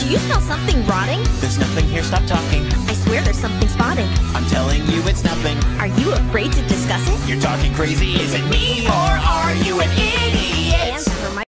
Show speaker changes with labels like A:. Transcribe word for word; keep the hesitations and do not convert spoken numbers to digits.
A: Do you smell something rotting?
B: There's nothing here, stop talking.
A: I swear there's something spotting.
B: I'm telling you it's nothing.
A: Are you afraid to discuss it?
B: You're talking crazy, is it me or are you an idiot?